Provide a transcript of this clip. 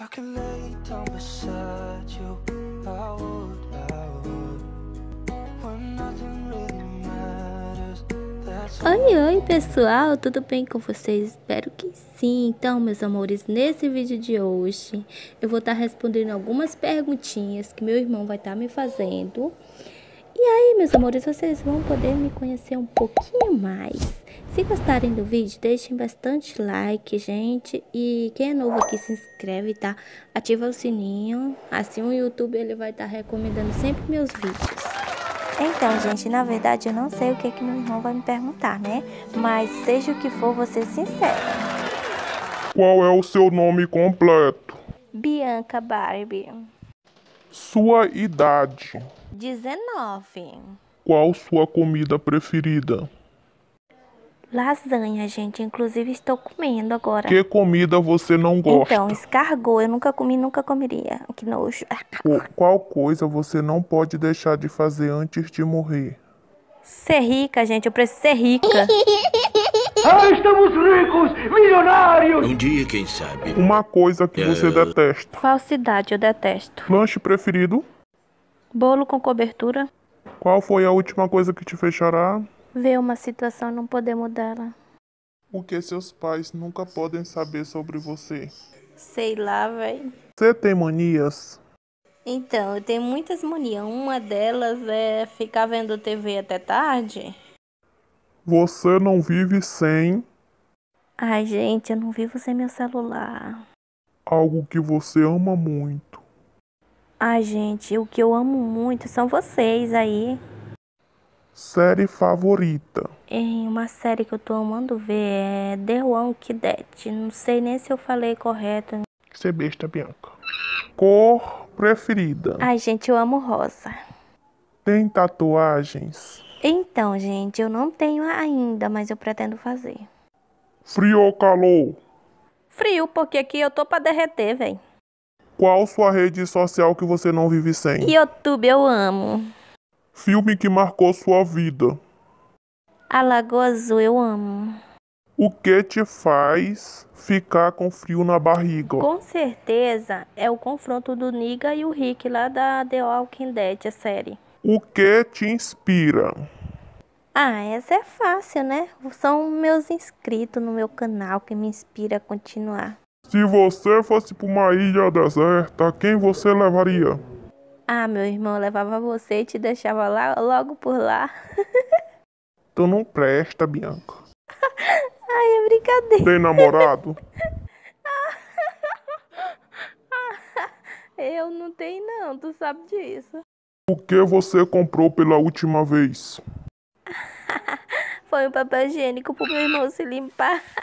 I could lay down beside you, I would. When nothing really matters, that's all. Oi, pessoal, tudo bem com vocês? Espero que sim. Então, meus amores, nesse vídeo de hoje eu vou estar respondendo algumas perguntinhas que meu irmão vai estar me fazendo. E aí, meus amores, vocês vão poder me conhecer um pouquinho mais. Se gostarem do vídeo, deixem bastante like, gente. E quem é novo aqui, se inscreve, tá? Ativa o sininho. Assim o YouTube ele vai estar recomendando sempre meus vídeos. Então, gente, na verdade eu não sei o que meu irmão vai me perguntar, né? Mas seja o que for, vou ser sincera. Qual é o seu nome completo? Bianca Barbie, Sua idade? 19. Qual sua comida preferida? Lasanha, gente. Inclusive estou comendo agora. Que comida você não gosta? Então, escargot. Eu nunca comi, nunca comeria. Que nojo. Qual coisa você não pode deixar de fazer antes de morrer? Ser rica, gente. Eu preciso ser rica. Estamos ricos, milionários! Um dia, quem sabe? Uma coisa que você detesta. Falsidade, eu detesto. Lanche preferido? Bolo com cobertura. Qual foi a última coisa que te fez chorar? Ver uma situação e não poder mudá-la. O que seus pais nunca podem saber sobre você? Sei lá, velho. Você tem manias? Então, eu tenho muitas manias. Uma delas é ficar vendo TV até tarde. Você não vive sem Ai, gente, eu não vivo sem meu celular. algo que você ama muito. Ai, gente, o que eu amo muito são vocês aí. Série favorita? Uma série que eu tô amando ver é The Walking Dead. Não sei nem se eu falei correto. Você besta, Bianca. Cor preferida? Ai, gente, eu amo rosa. Tem tatuagens? Então, gente, eu não tenho ainda, mas eu pretendo fazer. Frio ou calor? Frio, porque aqui eu tô pra derreter, velho. Qual sua rede social que você não vive sem? YouTube eu amo. Filme que marcou sua vida? A Lagoa Azul eu amo. O que te faz ficar com frio na barriga? Com certeza é o confronto do Negan e o Rick lá da The Walking Dead, a série. O que te inspira? Ah, essa é fácil, né? São meus inscritos no meu canal que me inspira a continuar. Se você fosse para uma ilha deserta, quem você levaria? Ah, meu irmão levava você e te deixava lá, logo por lá. Tu não presta, Bianca. Ai, é brincadeira. Tem namorado? Eu não tenho não, tu sabe disso. O que você comprou pela última vez? Foi um papel higiênico pro meu irmão se limpar.